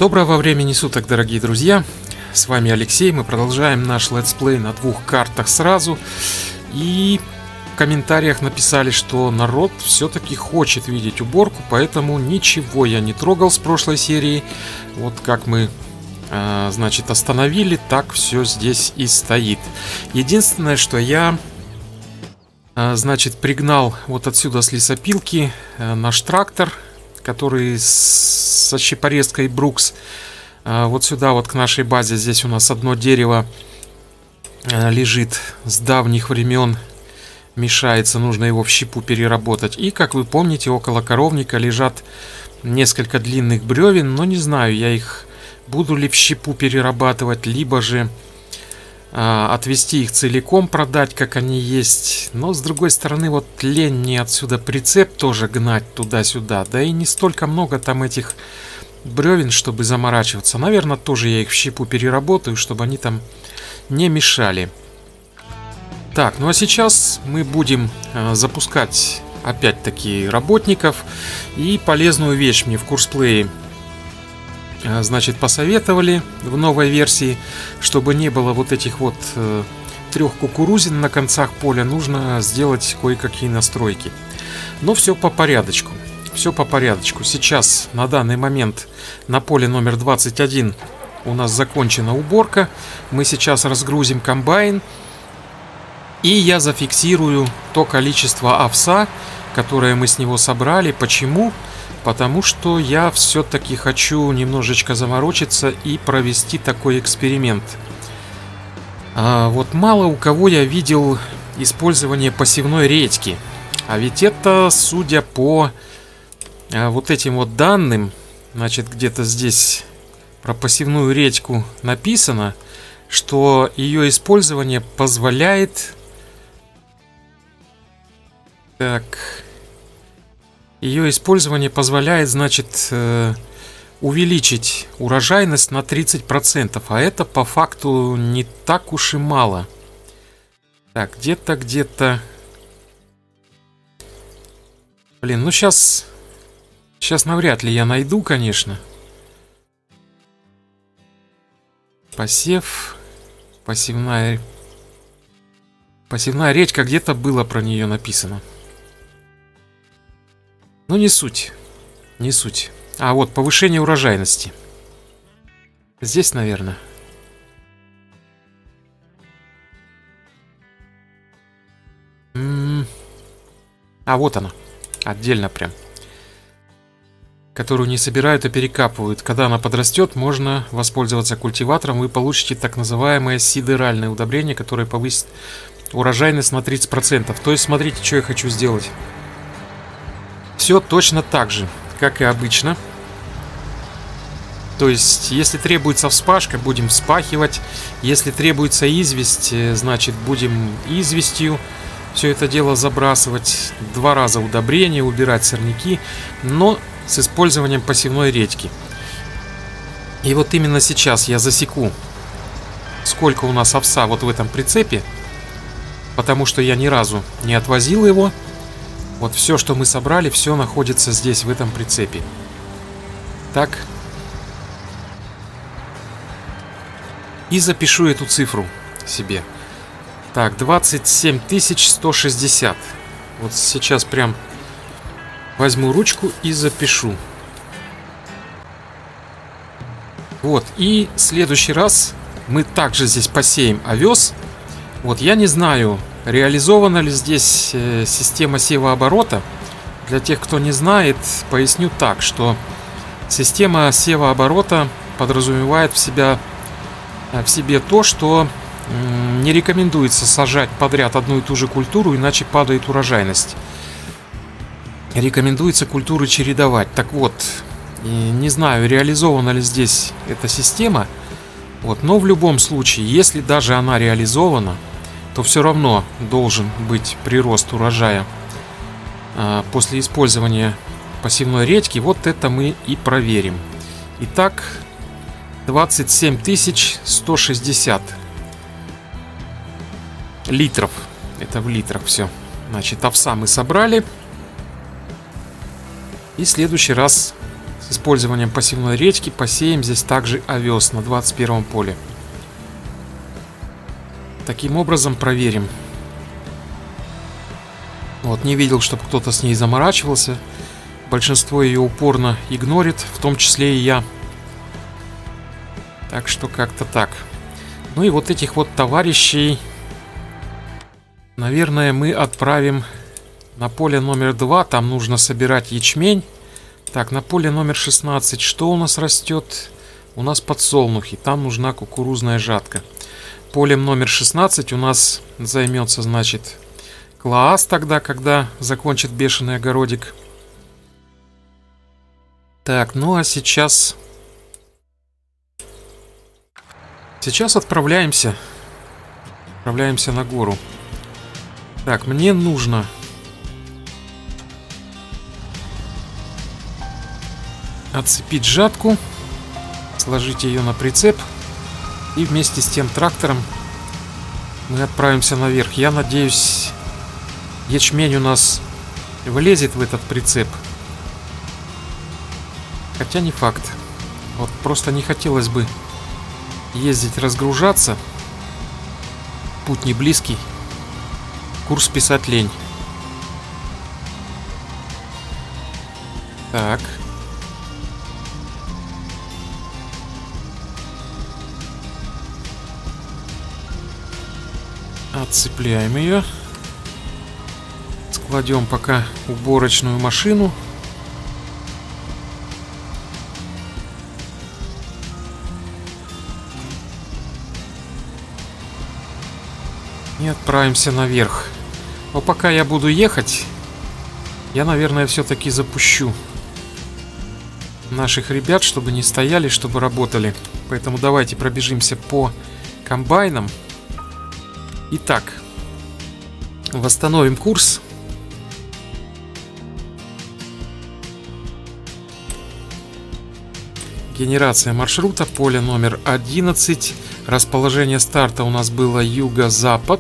Доброго времени суток, дорогие друзья! С вами Алексей. Мы продолжаем наш летсплей на двух картах сразу. И в комментариях написали, что народ все-таки хочет видеть уборку, поэтому ничего я не трогал с прошлой серии. Вот как мы, значит, остановили, так все здесь и стоит. Единственное, что я, значит, пригнал вот отсюда с лесопилки наш трактор, который со щепорезкой Брукс. Вот сюда вот к нашей базе. Здесь у нас одно дерево лежит с давних времен, мешается, нужно его в щепу переработать. И, как вы помните, около коровника лежат несколько длинных бревен, но не знаю я их, буду ли в щепу перерабатывать, либо же отвезти их целиком, продать, как они есть. Но с другой стороны, вот лень мне отсюда прицеп тоже гнать туда-сюда. Да и не столько много там этих бревен, чтобы заморачиваться. Наверное, тоже я их в щепу переработаю, чтобы они там не мешали. Так, ну а сейчас мы будем запускать опять-таки работников. И полезную вещь мне в курсплее, значит, посоветовали в новой версии, чтобы не было вот этих вот трех кукурузин на концах поля, нужно сделать кое-какие настройки. Но все по порядочку. Все по порядочку. Сейчас на данный момент на поле номер 21 у нас закончена уборка. Мы сейчас разгрузим комбайн. И я зафиксирую то количество овса, которое мы с него собрали. Почему? Потому что я все-таки хочу немножечко заморочиться и провести такой эксперимент. Вот мало у кого я видел использование посевной редьки. А ведь это, судя по вот этим вот данным, значит, где-то здесь про посевную редьку написано, что ее использование позволяет... Так... Ее использование позволяет, значит, увеличить урожайность на 30%. А это по факту не так уж и мало. Так, где-то... Блин, ну сейчас навряд ли я найду, конечно. Посев. Посевная редька. Где-то было про нее написано. Ну, не суть. Не суть. А вот повышение урожайности. Здесь, наверное. А вот она. Отдельно прям. Которую не собирают, а перекапывают. Когда она подрастет, можно воспользоваться культиватором. Вы получите так называемое сидеральное удобрение, которое повысит урожайность на 30%. То есть, смотрите, что я хочу сделать. Все точно так же, как и обычно. То есть, если требуется вспашка, будем вспахивать. Если требуется известь, значит, будем известью все это дело забрасывать. 2 раза удобрение, убирать сорняки, но с использованием посевной редьки. И вот именно сейчас я засеку, сколько у нас овса вот в этом прицепе, потому что я ни разу не отвозил его. Вот все, что мы собрали, все находится здесь, в этом прицепе. Так. И запишу эту цифру себе. Так, 27 160. Вот сейчас прям возьму ручку и запишу. Вот, и в следующий раз мы также здесь посеем овес. Вот, я не знаю, реализована ли здесь система севооборота. Для тех, кто не знает, поясню так, что система севооборота подразумевает в себе то, что не рекомендуется сажать подряд одну и ту же культуру, иначе падает урожайность. Рекомендуется культуры чередовать. Так вот, не знаю, реализована ли здесь эта система. Вот, но в любом случае, если даже она реализована, то все равно должен быть прирост урожая после использования посевной редьки. Вот это мы и проверим. Итак, 27 160 литров. Это в литрах все. Значит, овса мы собрали. И в следующий раз с использованием пассивной редьки посеем здесь также овес на 21 поле. Таким образом проверим. Вот, не видел, чтобы кто-то с ней заморачивался. Большинство ее упорно игнорит, в том числе и я. Так что как-то так. Ну и вот этих вот товарищей, наверное, мы отправим на поле номер 2. Там нужно собирать ячмень. Так, на поле номер 16 что у нас растет? У нас подсолнухи. Там нужна кукурузная жатка. Полем номер 16 у нас займется, значит, Клаас тогда, когда закончит бешеный огородик. Так, ну а сейчас... Сейчас отправляемся. Отправляемся на гору. Так, мне нужно... отцепить жатку, сложить ее на прицеп, и вместе с тем трактором мы отправимся наверх. Я надеюсь, ячмень у нас влезет в этот прицеп. Хотя не факт. Вот просто не хотелось бы ездить разгружаться. Путь не близкий. Курс писать лень. Так. Отцепляем ее. Складем пока уборочную машину. И отправимся наверх. Но пока я буду ехать, я, наверное, все-таки запущу наших ребят, чтобы не стояли, чтобы работали. Поэтому давайте пробежимся по комбайнам. Итак, восстановим курс. Генерация маршрута, поле номер 11. Расположение старта у нас было юго-запад.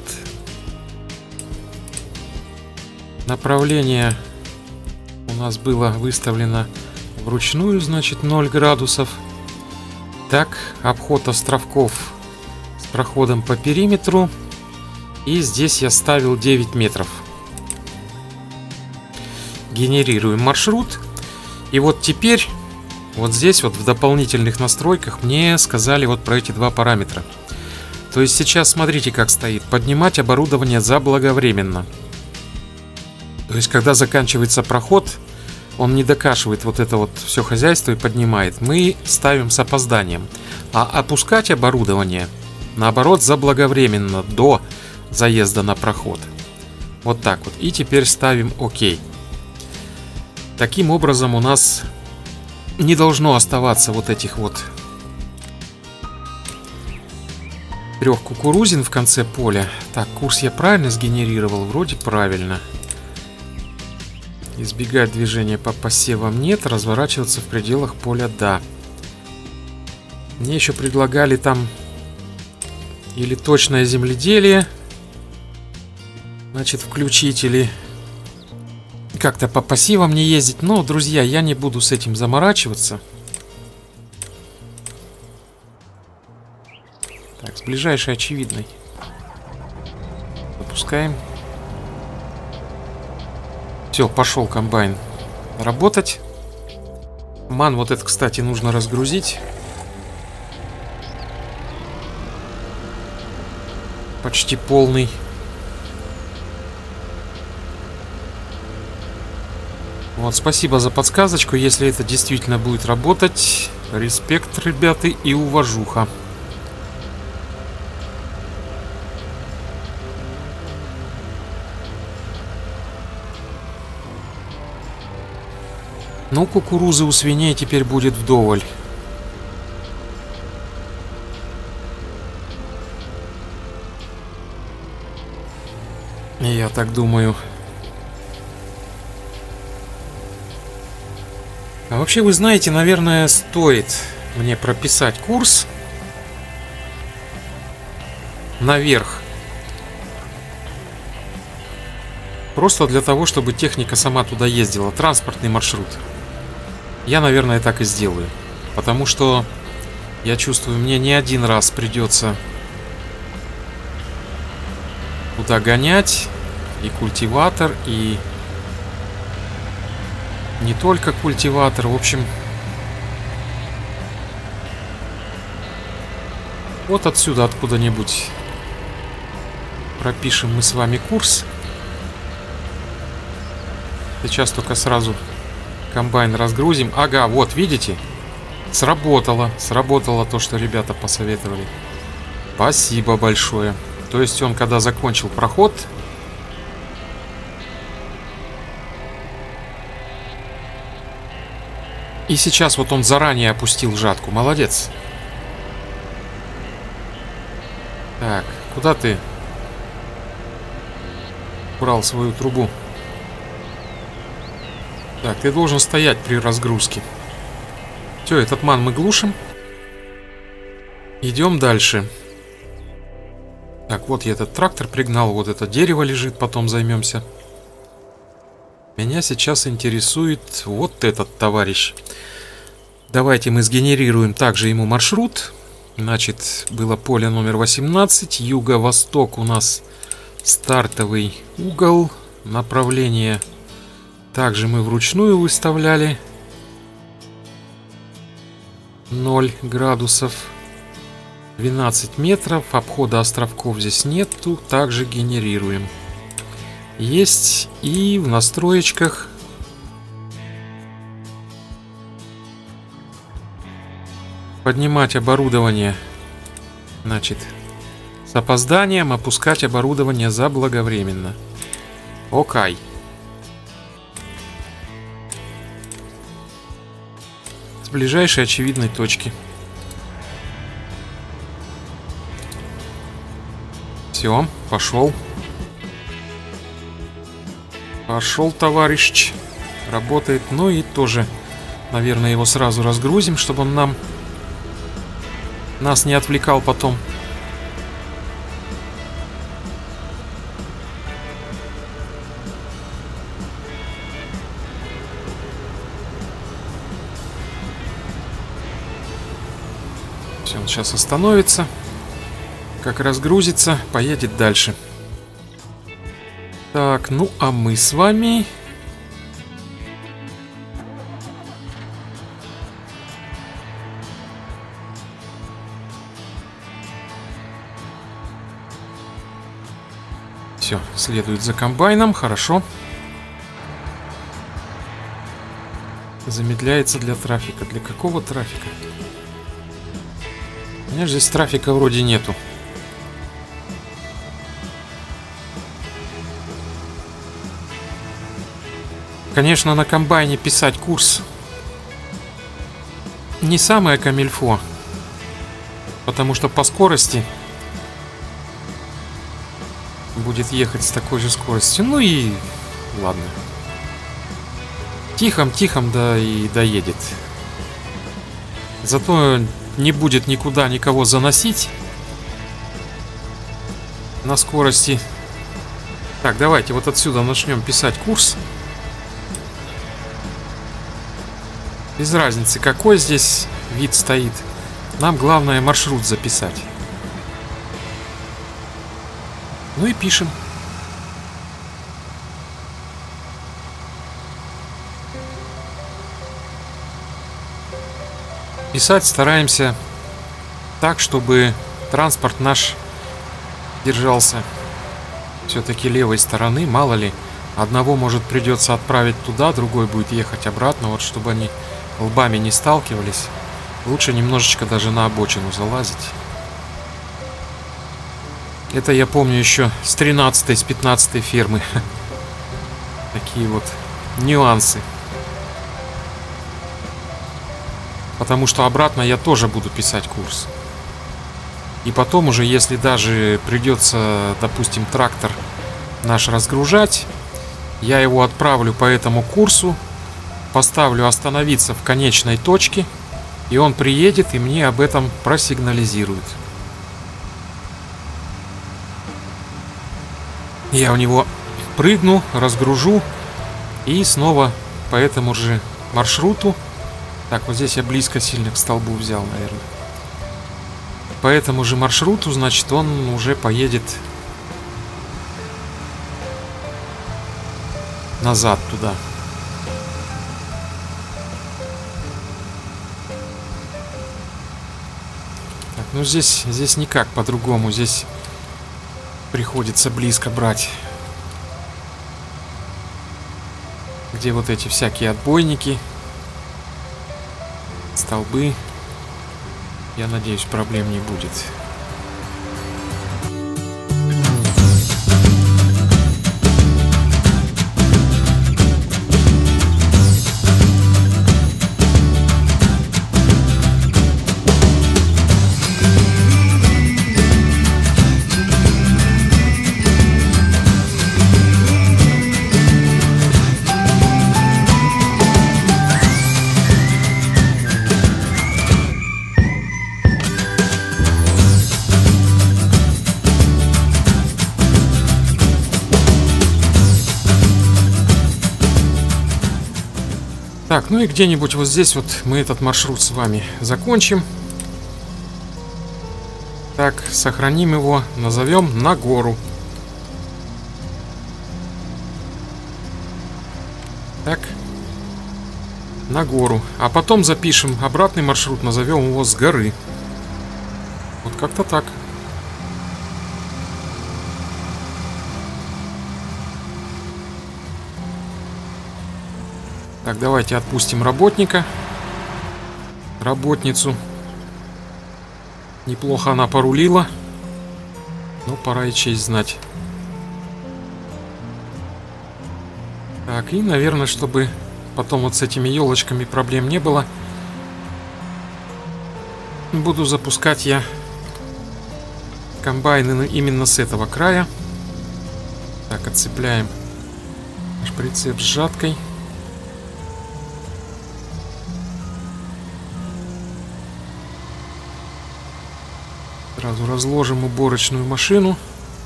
Направление у нас было выставлено вручную, значит 0 градусов. Так, обход островков с проходом по периметру. И здесь я ставил 9 метров. Генерируем маршрут. И вот теперь, вот здесь вот в дополнительных настройках мне сказали вот про эти два параметра. То есть сейчас смотрите, как стоит. Поднимать оборудование заблаговременно. То есть когда заканчивается проход, он не докашивает вот это вот все хозяйство и поднимает. Мы ставим с опозданием. А опускать оборудование, наоборот, заблаговременно, до заезда на проход. Вот так вот. И теперь ставим ОК. Таким образом у нас не должно оставаться вот этих вот 3 кукурузин в конце поля. Так, курс я правильно сгенерировал? Вроде правильно. Избегать движения по посевам нет. Разворачиваться в пределах поля да. Мне еще предлагали там или точное земледелие, значит, включить, или как-то по пассивам не ездить. Но, друзья, я не буду с этим заморачиваться. Так, с ближайшей очевидной. Запускаем. Все, пошел комбайн работать. Ман вот это, кстати, нужно разгрузить. Почти полный. Вот, спасибо за подсказочку. Если это действительно будет работать, респект, ребята, и уважуха. Ну, кукурузы у свиней теперь будет вдоволь. Я так думаю. А вообще, вы знаете, наверное, стоит мне прописать курс наверх. Просто для того, чтобы техника сама туда ездила. Транспортный маршрут. Я, наверное, так и сделаю. Потому что я чувствую, мне не один раз придется туда гонять. И культиватор, и не только культиватор. В общем, вот отсюда, откуда-нибудь пропишем мы с вами курс. Сейчас только сразу комбайн разгрузим. Ага, вот, видите? Сработало. Сработало то, что ребята посоветовали. Спасибо большое. То есть он, когда закончил проход... И сейчас вот он заранее опустил жатку. Молодец. Так, куда ты убрал свою трубу? Так, ты должен стоять при разгрузке. Все, этот ман мы глушим. Идем дальше. Так, вот я этот трактор пригнал. Вот это дерево лежит, потом займемся. Меня сейчас интересует вот этот товарищ. Давайте мы сгенерируем также ему маршрут. Значит, было поле номер 18. Юго-восток у нас стартовый угол. Направление также мы вручную выставляли. 0 градусов. 12 метров. Обхода островков здесь нету. Также генерируем. Есть. И в настроечках поднимать оборудование, значит, с опозданием, опускать оборудование заблаговременно. Окей. С ближайшей очевидной точки. Все, пошел. Пошел, товарищ. Работает. Ну и тоже, наверное, его сразу разгрузим, чтобы он нас не отвлекал потом. Все, он сейчас остановится. Как разгрузится, поедет дальше. Так, ну а мы с вами... Все, следует за комбайном, хорошо. Замедляется для трафика. Для какого трафика? У меня же здесь трафика вроде нету. Конечно, на комбайне писать курс не самое камильфо, потому что по скорости будет ехать с такой же скоростью. Ну и ладно. Тихом-тихом, да и доедет. Зато не будет никуда никого заносить на скорости. Так, давайте вот отсюда начнем писать курс. Без разницы, какой здесь вид стоит. Нам главное маршрут записать. Ну и пишем. Писать стараемся так, чтобы транспорт наш держался все-таки левой стороны. Мало ли, одного, может, придется отправить туда, другой будет ехать обратно. Вот чтобы они лбами не сталкивались, лучше немножечко даже на обочину залазить. Это я помню еще с 13-й, с 15-й фермы. Такие вот нюансы. Потому что обратно я тоже буду писать курс. И потом уже, если даже придется, допустим, трактор наш разгружать, я его отправлю по этому курсу, поставлю остановиться в конечной точке, и он приедет и мне об этом просигнализирует. Я у него прыгну, разгружу и снова по этому же маршруту Так, вот здесь я близко сильно к столбу взял, наверное. По этому же маршруту, значит, он уже поедет назад туда. Так, ну здесь никак по-другому. Здесь приходится близко брать. Где вот эти всякие отбойники, столбы. Я надеюсь, проблем не будет. Так, ну и где-нибудь вот здесь вот мы этот маршрут с вами закончим. Так, сохраним его, назовем на гору. Так, на гору. А потом запишем обратный маршрут, назовем его с горы. Вот как-то так. Так, давайте отпустим работника. Работницу. Неплохо она порулила. Но пора и честь знать. Так, и, наверное, чтобы потом вот с этими елочками проблем не было, буду запускать я комбайны именно с этого края. Так, отцепляем наш прицеп с жаткой. Сразу разложим уборочную машину.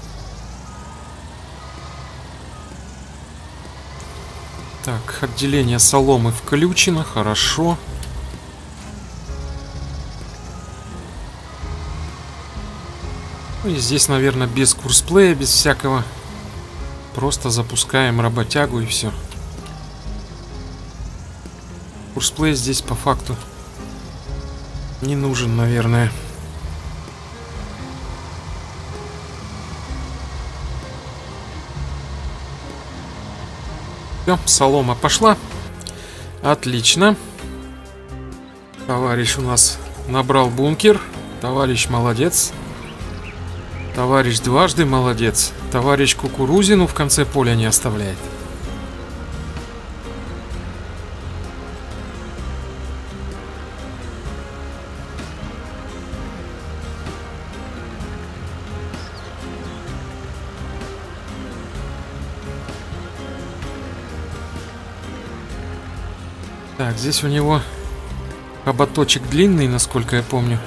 Так, отделение соломы включено, хорошо. Ну и здесь, наверное, без курсплея, без всякого. Просто запускаем работягу и все. Курсплей здесь по факту не нужен, наверное. Все, солома пошла. Отлично. Товарищ у нас набрал бункер. Товарищ молодец. Товарищ дважды молодец. Товарищ кукурузину в конце поля не оставляет. Так, здесь у него хоботочек длинный, насколько я помню.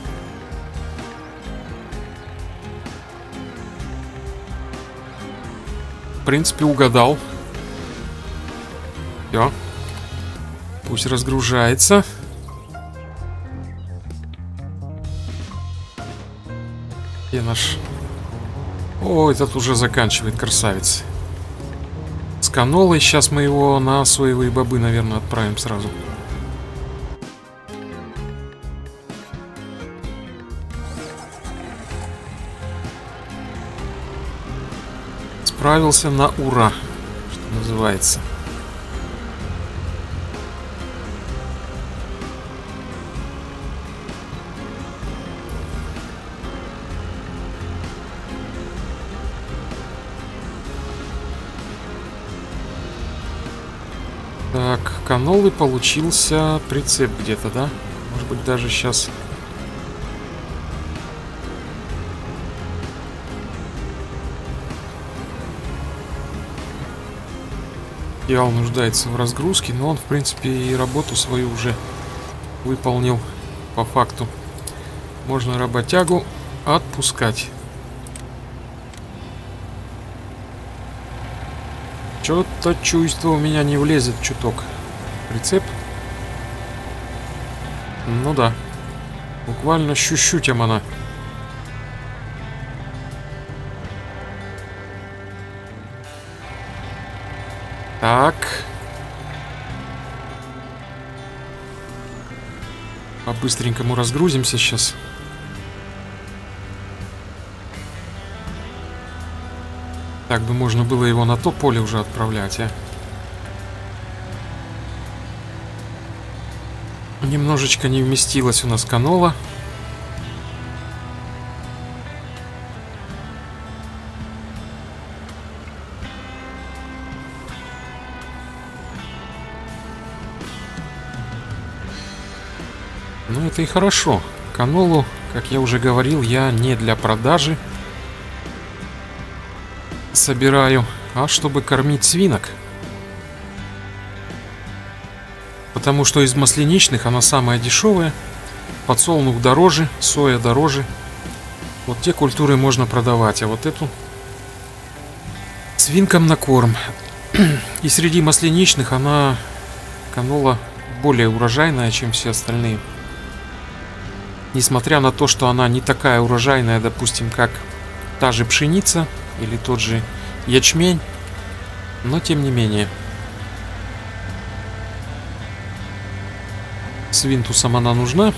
В принципе, угадал. Все. Пусть разгружается. Где наш... О, этот уже заканчивает, красавец. С канолой. Сейчас мы его на соевые бобы, наверное, отправим сразу. Справился на ура, что называется. Так, канолы получился прицеп где-то, да? Может быть, даже сейчас... Идеал нуждается в разгрузке, но он, в принципе, и работу свою уже выполнил по факту. Можно работягу отпускать. Что-то чувство у меня не влезет чуток. Прицеп. Ну да. Буквально щущутям она. Так. По-быстренькому разгрузимся сейчас. Так бы можно было его на то поле уже отправлять, а. Немножечко не вместилась у нас канола. Ну, это и хорошо. Канолу, как я уже говорил, я не для продажи собираю, а чтобы кормить свинок. Потому что из масляничных она самая дешевая. Подсолнух дороже, соя дороже. Вот те культуры можно продавать, а вот эту свинкам на корм. И среди масляничных она, канола, более урожайная, чем все остальные. Несмотря на то, что она не такая урожайная, допустим, как та же пшеница или тот же ячмень, но тем не менее. Свинтусам она нужна.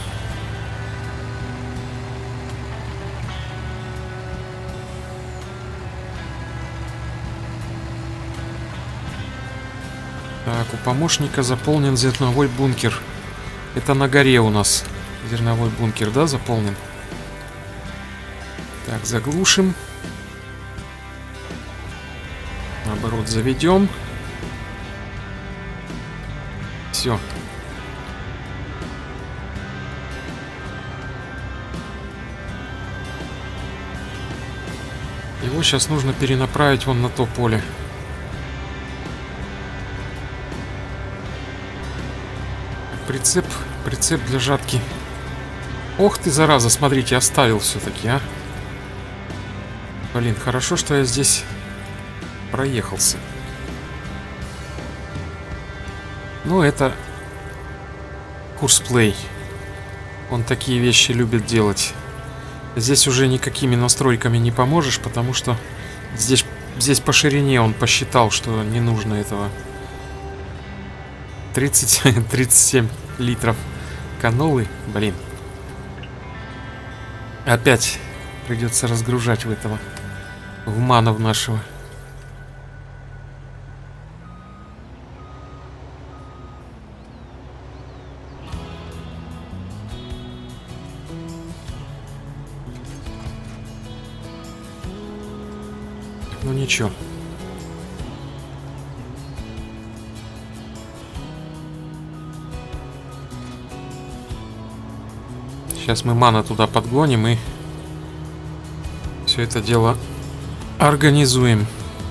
Так, у помощника заполнен зерновой бункер. Это на горе у нас зерновой бункер, да, заполнен? Так, заглушим. Наоборот, заведем. Все. Его сейчас нужно перенаправить вон на то поле. Прицеп для жатки. Ох ты, зараза, смотрите, оставил все-таки, а. Блин, хорошо, что я здесь проехался. Ну, это курсплей. Он такие вещи любит делать. Здесь уже никакими настройками не поможешь, потому что здесь по ширине он посчитал, что не нужно этого. 37 литров канолы, блин. Опять придется разгружать в этого, в манов нашего. Ну ничего. Сейчас мы мана туда подгоним и все это дело организуем.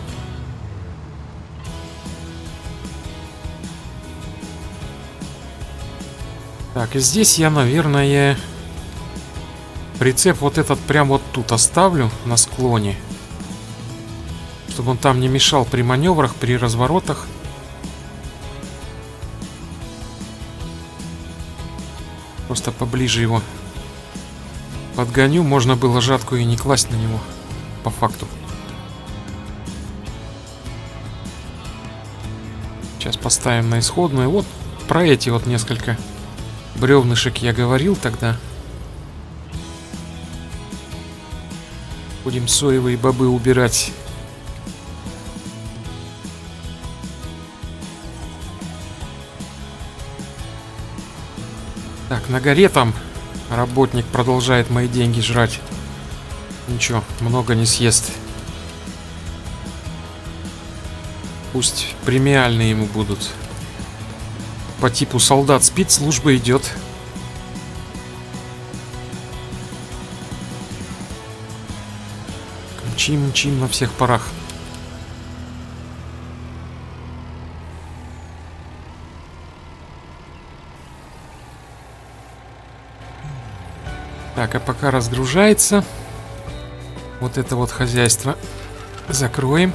Так, и здесь я, наверное, прицеп вот этот прям вот тут оставлю на склоне, чтобы он там не мешал при маневрах, при разворотах. Просто поближе его подгоню. Можно было жатку и не класть на него, по факту. Сейчас поставим на исходную. Вот про эти вот несколько бревнышек я говорил тогда. Будем соевые бобы убирать. Так, на горе там работник продолжает мои деньги жрать. Ничего, много не съест. Пусть премиальные ему будут. По типу солдат спецслужбы идет. Мчим на всех парах. Так, а пока разгружается, вот это вот хозяйство закроем.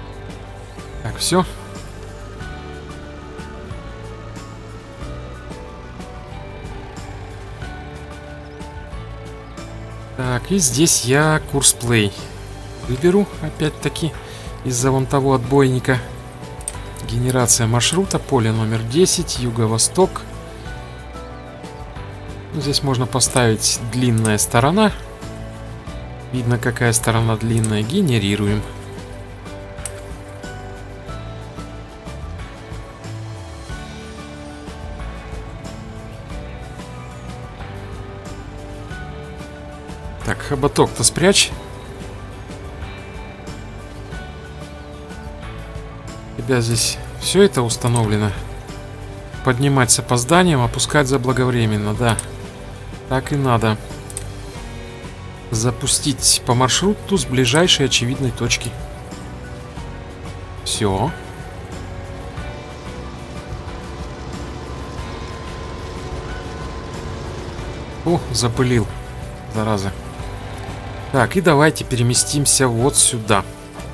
Так, все. Так, и здесь я курс плей выберу, опять-таки, из-за вон того отбойника. Генерация маршрута, поле номер 10, юго-восток. Здесь можно поставить длинная сторона. Видно, какая сторона длинная. Генерируем. Так, хоботок-то спрячь. У тебя здесь все это установлено. Поднимать с опозданием, опускать заблаговременно, да. Так и надо. Запустить по маршруту с ближайшей очевидной точки. Все. О, запылил, зараза. Так, и давайте переместимся вот сюда.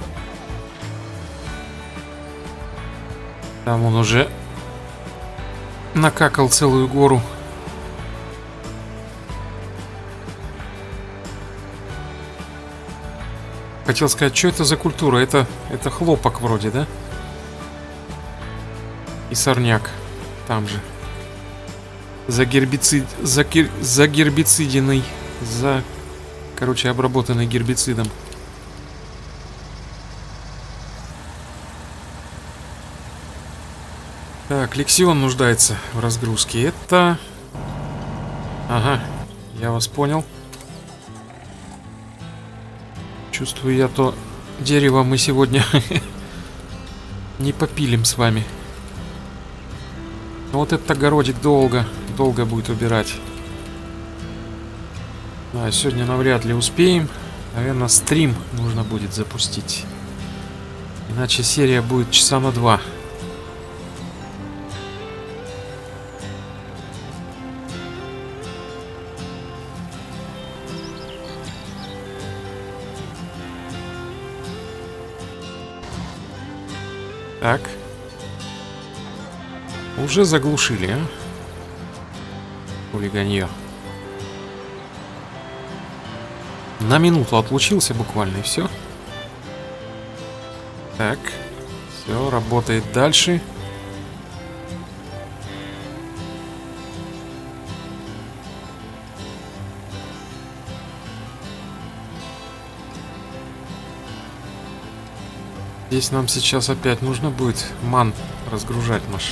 Там он уже накакал целую гору. Хотел сказать, что это за культура? Это хлопок вроде, да? И сорняк. Там же. Загербициденный. Короче, обработанный гербицидом. Так, Лексион нуждается в разгрузке. Это... Ага, я вас понял. Чувствую я, то дерево мы сегодня не попилим с вами. Но вот этот огородик долго будет убирать. Да, сегодня навряд ли успеем. Наверное, стрим нужно будет запустить. Иначе серия будет часа на 2. Так. Уже заглушили, а? Хулиганье. На минуту отлучился буквально, и все. Так. Все, работает дальше. Здесь нам сейчас опять нужно будет ман разгружать наш.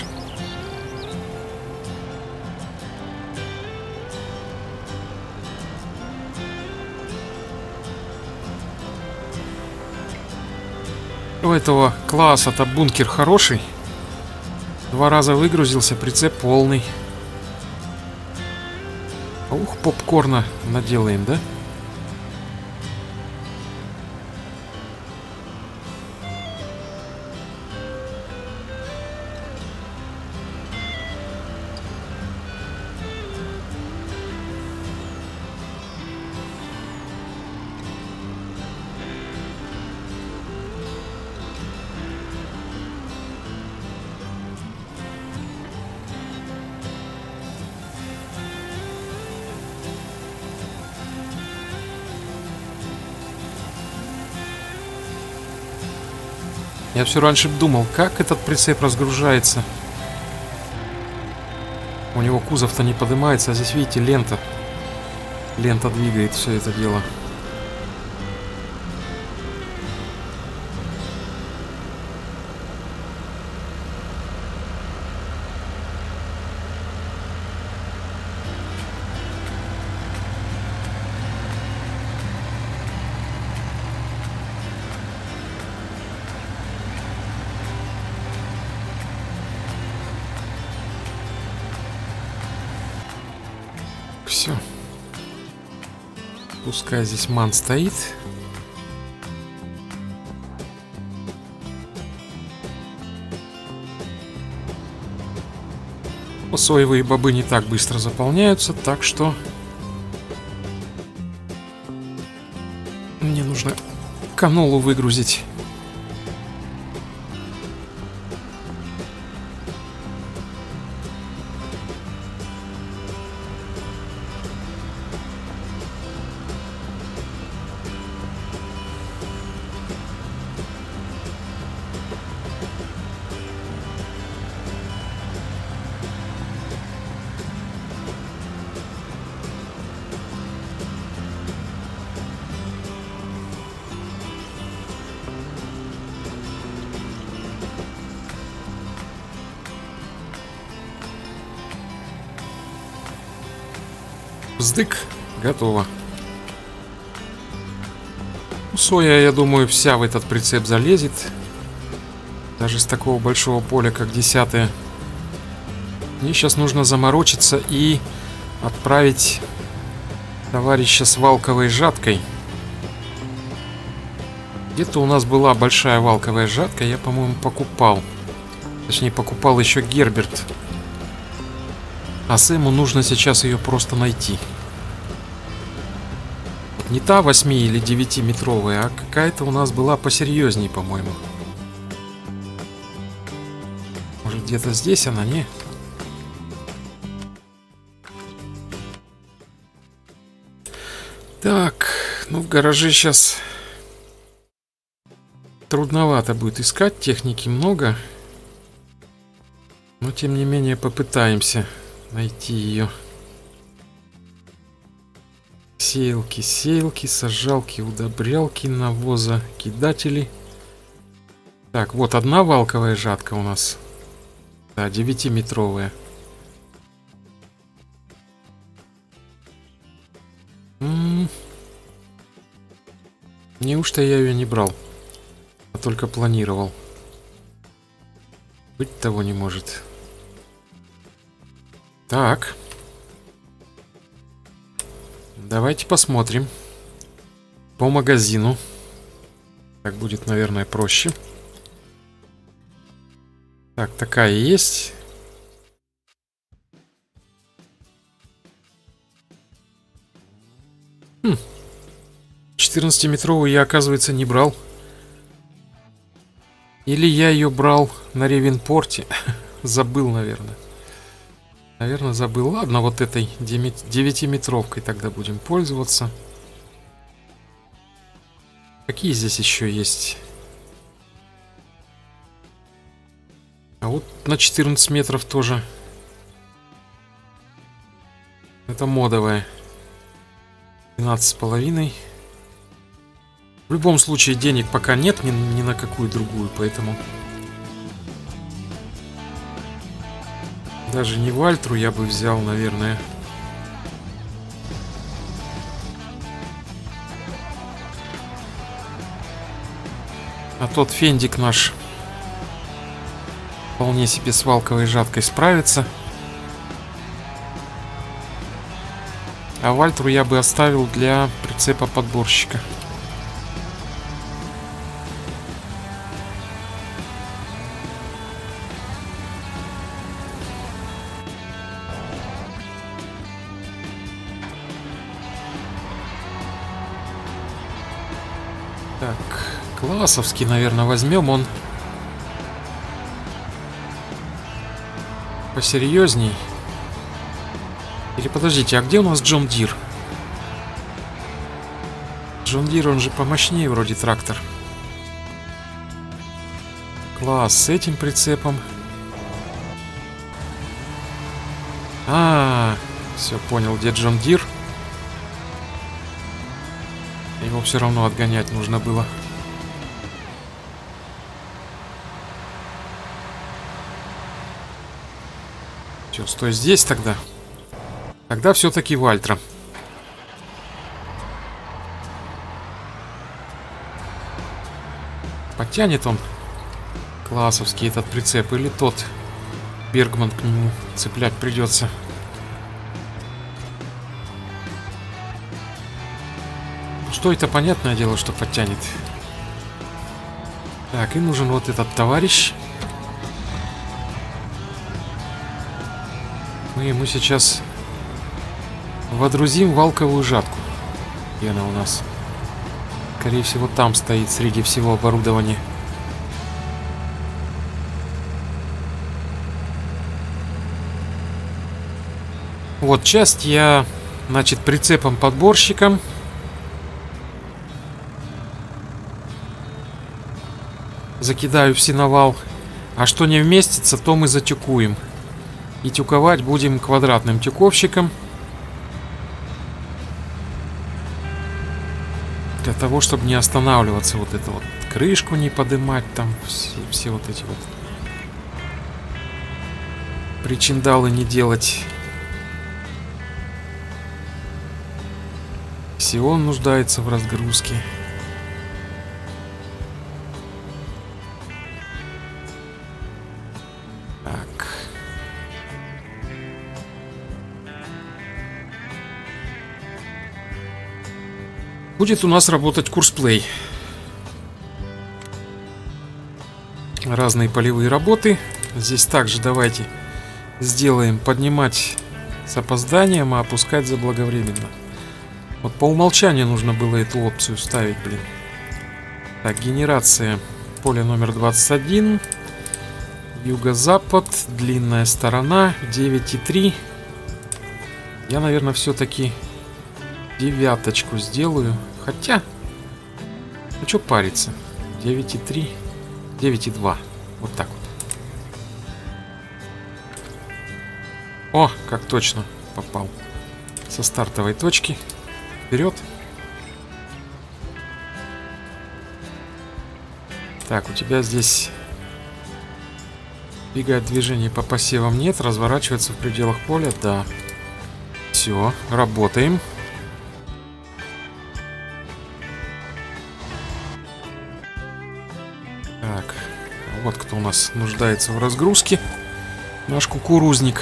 У этого класса-то бункер хороший. 2 раза выгрузился, прицеп полный. Ух, попкорна наделаем, да? Я все раньше думал, как этот прицеп разгружается. У него кузов-то не поднимается, а здесь, видите, лента. Лента двигает все это дело. Все. Пускай здесь ман стоит. Соевые бобы не так быстро заполняются, так что мне нужно канолу выгрузить. Бздык. Готово. Соя, я думаю, вся в этот прицеп залезет. Даже с такого большого поля, как 10-е. Мне сейчас нужно заморочиться и отправить товарища с валковой жаткой. Где-то у нас была большая валковая жатка, я, по-моему, покупал. Точнее, покупал еще Герберт. А Сэму нужно сейчас ее просто найти. Вот не та 8 или 9-метровая, а какая-то у нас была посерьезней, по-моему. Может, где-то здесь она, не? Так, ну в гараже сейчас трудновато будет искать, техники много. Но тем не менее попытаемся найти ее. Сеялки, сажалки, удобрялки, навоза, кидатели. Так, вот одна валковая жатка у нас. Да, 9-метровая. Неужто я ее не брал, а только планировал? Быть того не может. Так. Давайте посмотрим. По магазину. Так будет, наверное, проще. Так, такая есть. Хм. 14-метровую я, оказывается, не брал. Или я ее брал на Ревенпорте. Забыл, наверное. Наверное, забыл. Ладно, вот этой 9-метровкой тогда будем пользоваться. Какие здесь еще есть? А вот на 14 метров тоже. Это модовая. 12,5. В любом случае денег пока нет ни на какую другую, поэтому даже не Вальтру я бы взял, наверное. А тот фендик наш вполне себе с валковой жаткой справится. А Вальтру я бы оставил для прицепа подборщика. Так, классовский, наверное, возьмем. Он посерьезней. Или подождите, а где у нас Джон Дир? Джон Дир, он же помощнее вроде трактор. Класс, с этим прицепом. Все, понял, где Джон Дир. Его все равно отгонять нужно было. Все, стой здесь тогда. Тогда все-таки Вальтра. Потянет он классовский этот прицеп или тот Бергман к нему цеплять придется. Что это, понятное дело, что подтянет. Так, и нужен вот этот товарищ. Мы ему сейчас водрузим валковую жатку. Где она у нас? Скорее всего, там стоит среди всего оборудования. Вот часть я, значит, прицепом-подборщиком закидаю в сеновал. А что не вместится, то мы затюкуем. И тюковать будем квадратным тюковщиком. Для того, чтобы не останавливаться. Вот это вот крышку не поднимать. Там все вот эти вот причиндалы не делать. Ксион нуждается в разгрузке. Так. Будет у нас работать курсплей. Разные полевые работы. Здесь также давайте сделаем поднимать с опозданием, а опускать заблаговременно. Вот по умолчанию нужно было эту опцию ставить, блин. Так, генерация. Поле номер 21. Юго-запад. Длинная сторона. 9,3. Я, наверное, все-таки девяточку сделаю. Хотя, ну что париться. 9,3. 9,2. Вот так вот. О, как точно попал. Со стартовой точки. Вперед. Так, у тебя здесь бегать движение по посевам нет. Разворачиваться в пределах поля, да. Все, работаем. Так, вот кто у нас нуждается в разгрузке. Наш кукурузник.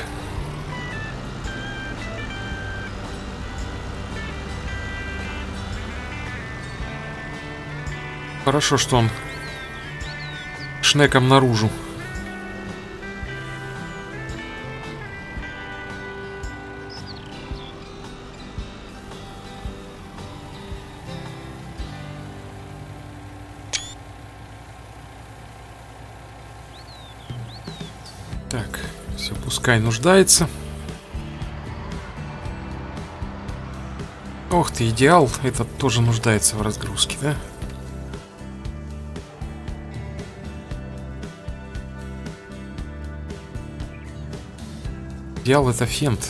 Хорошо, что он шнеком наружу. Так, все, пускай нуждается. Ох ты, идеал. Этот тоже нуждается в разгрузке, да? Идеал — это фент.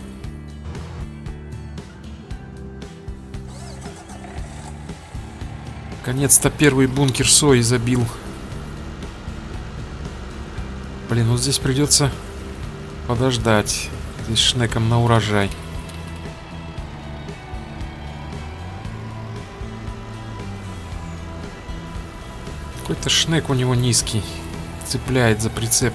Наконец-то первый бункер сои забил. Блин, вот здесь придется подождать. Здесь шнеком на урожай. Какой-то шнек у него низкий. Цепляет за прицеп.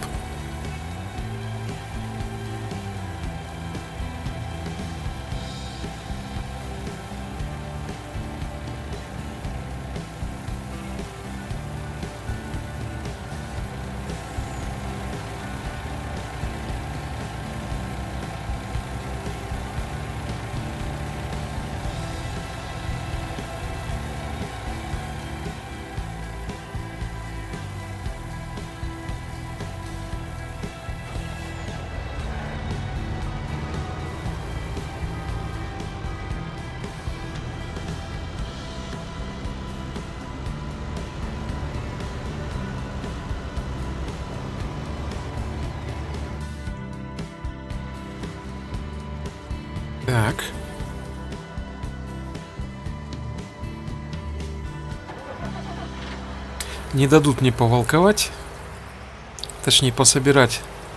Так. Не дадут мне поволковать. Точнее, пособирать.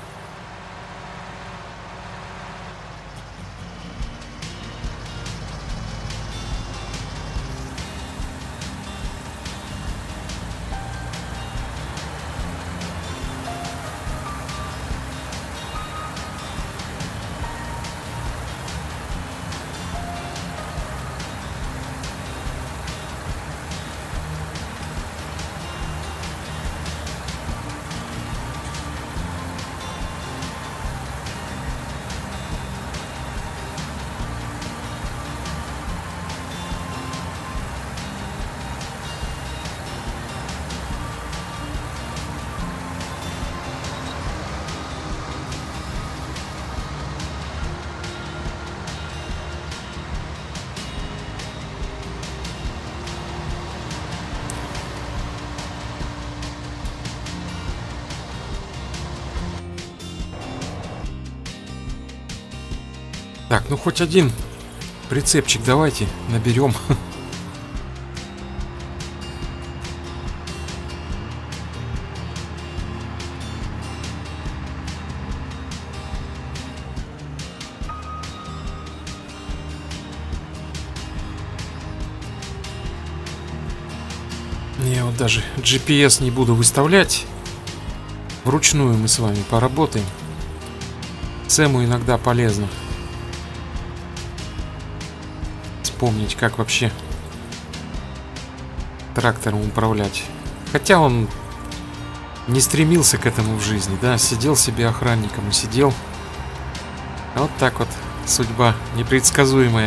Так, ну хоть один прицепчик давайте наберем. Я вот даже GPS не буду выставлять. Вручную мы с вами поработаем. Сэму иногда полезно вспомнить, как вообще трактором управлять. Хотя он не стремился к этому в жизни, да, сидел себе охранником и сидел. Вот так вот судьба непредсказуемая.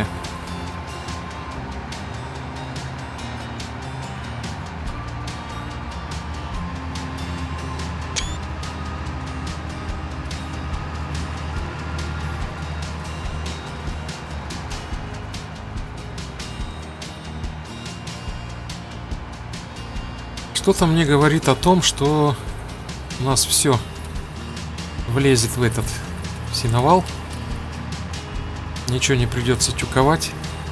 Что-то мне говорит о том, что у нас все влезет в этот сеновал. Ничего не придется тюковать.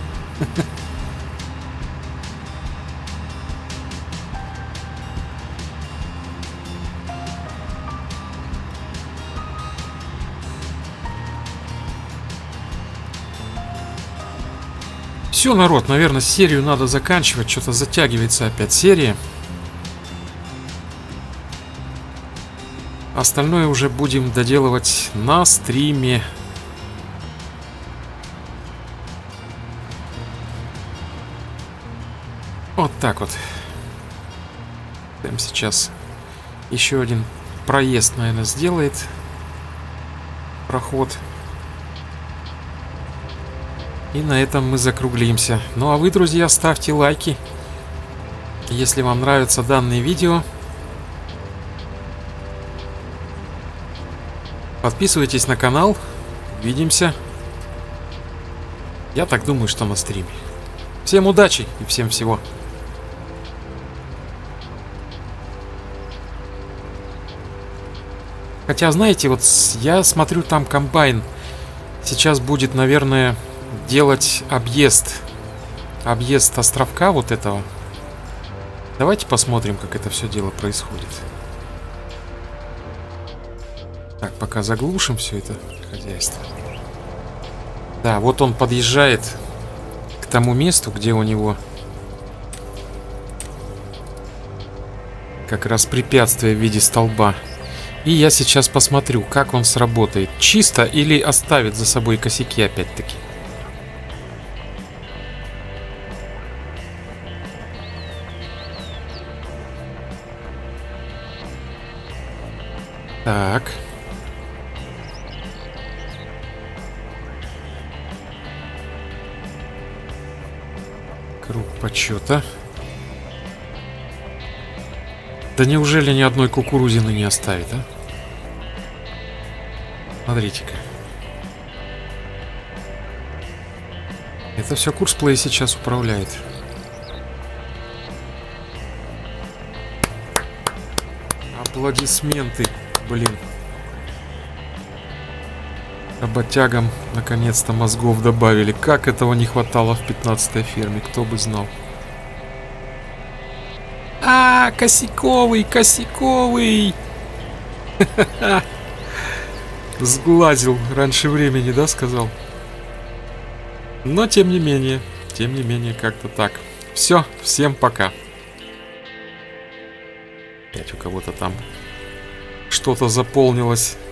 Все, народ, наверное, серию надо заканчивать. Что-то затягивается опять серия. Остальное уже будем доделывать на стриме. Вот так вот. Там сейчас еще один проезд, наверное, сделает. Проход. И на этом мы закруглимся. Ну а вы, друзья, ставьте лайки, если вам нравятся данные видео. Подписывайтесь на канал. Увидимся. Я так думаю, что на стриме. Всем удачи и всем всего. Хотя, знаете, вот я смотрю, там комбайн сейчас будет, наверное, делать объезд. Объезд островка вот этого. Давайте посмотрим, как это все дело происходит. Так, пока заглушим все это хозяйство. Да, вот он подъезжает к тому месту, где у него как раз препятствие в виде столба. И я сейчас посмотрю, как он сработает. Чисто или оставит за собой косяки опять-таки. Так. Круг почета. Да неужели ни одной кукурузины не оставит, а? Смотрите-ка. Это все курсплей сейчас управляет. Аплодисменты, блин. Работягам наконец-то мозгов добавили. Как этого не хватало в 15-й ферме, кто бы знал. А, косяковый, косяковый. Сглазил раньше времени, да, сказал? Но тем не менее, как-то так. Все, всем пока. Опять у кого-то там что-то заполнилось.